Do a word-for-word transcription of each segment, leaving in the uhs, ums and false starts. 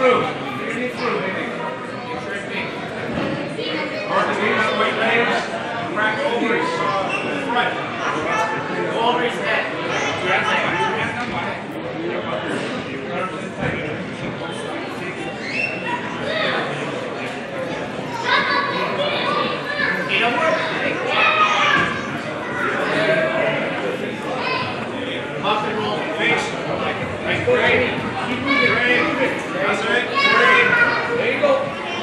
through. Finish through, baby. Mark the knees, white legs, crack over his uh, front. Go over his head. Okay, don't work. Up and roll, face. Right, ready. Keep moving, ready. That's right. Ready. There you go.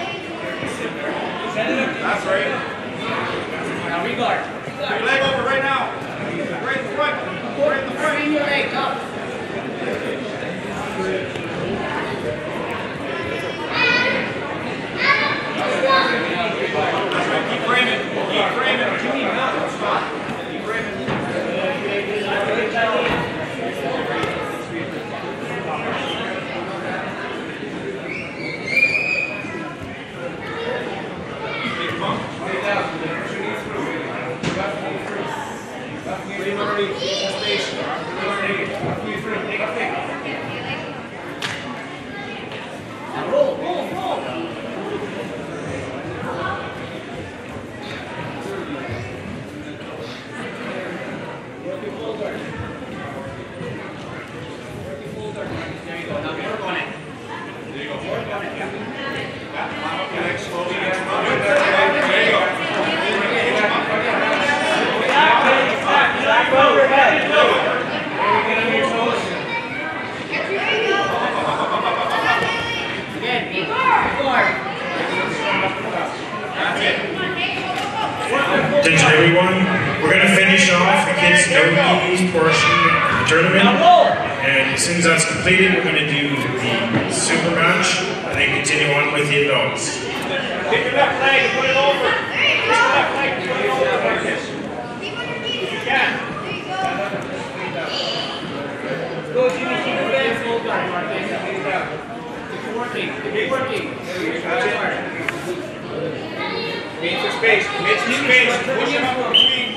That's right. Now regard. Put your leg over right now. Right in the front. Right in the front. Bring your leg up. That's right. Keep framing. Keep framing. Keep framing. Roll, roll, roll. Working full guard. Working full guard. There you go. Now work on it. There you go. Work on it. Yeah. Yeah. Okay. Next, slowly. There you go. Back over head. Get on your toes. Again, eight. Four. That's it. Attention everyone, we're going to finish off the kids' no-knees portion of the tournament. And as soon as that's completed, we're going to do the super match and then continue on with the adults. Take your left leg and put it over. Take your left leg and put it over like this. If you can. Go, Jimmy, keep your legs full guard. Keep working. Keep working. That's it. Meet your space. Meet your space. Push him up on the feet.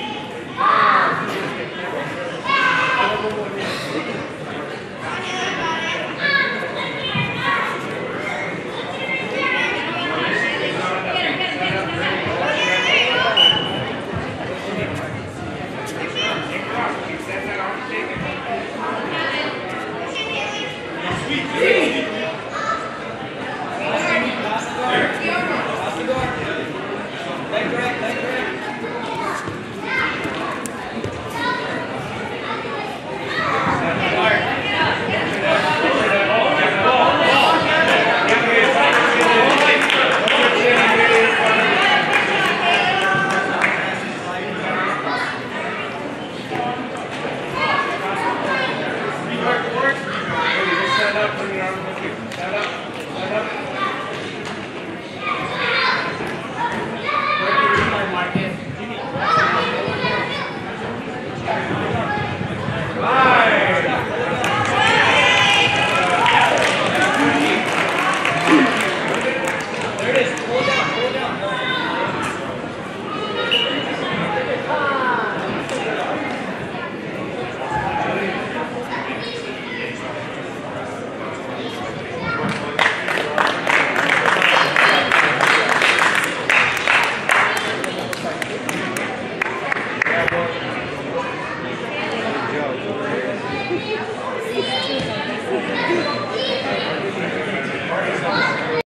Sweet.